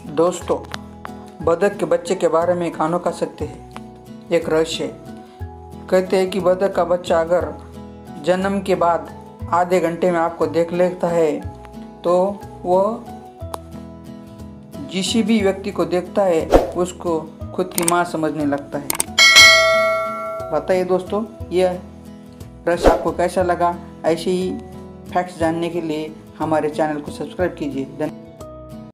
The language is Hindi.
दोस्तों, बतख के बच्चे के बारे में कानों कह सकते हैं। एक रहस्य कहते हैं कि बतख का बच्चा अगर जन्म के बाद आधे घंटे में आपको देख लेता है तो वह जिस भी व्यक्ति को देखता है उसको खुद की माँ समझने लगता है। बताइए दोस्तों, यह रहस्य आपको कैसा लगा? ऐसे ही फैक्ट्स जानने के लिए हमारे चैनल को सब्सक्राइब कीजिए।